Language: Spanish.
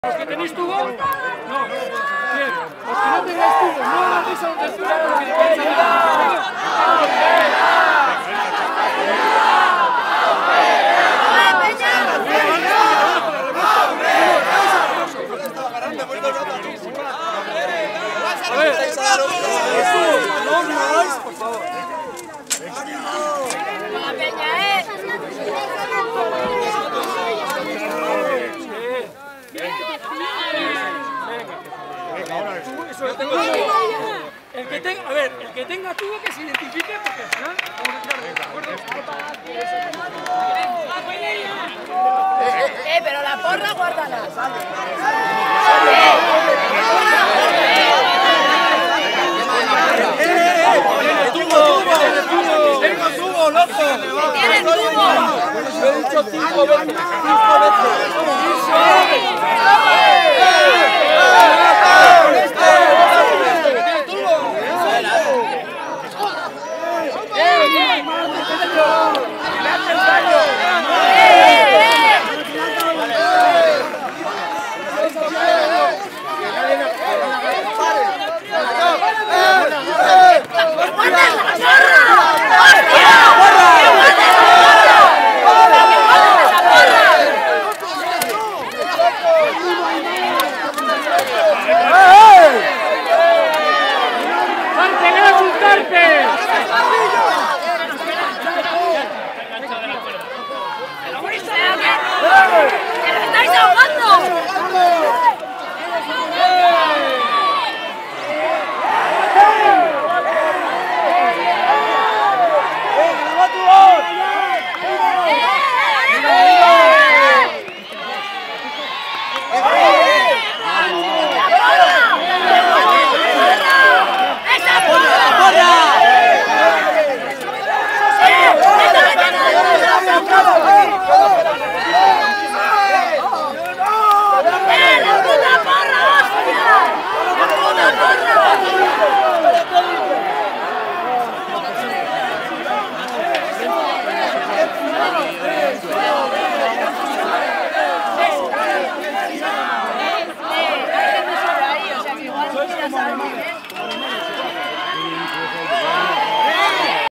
Los que tenéis tubo, no. Bien. Los que no tengáis tubo, no agarréis a los del tubo porque le vais a dar. A ver, no os mováis, por favor. El que tenga tubo que se identifique porque al final vamos a tirar de acuerdo. Pero la porra guárdala. ¡Tengo tubo, loco! ¡Tienen tubo! Lo he dicho 5 veces.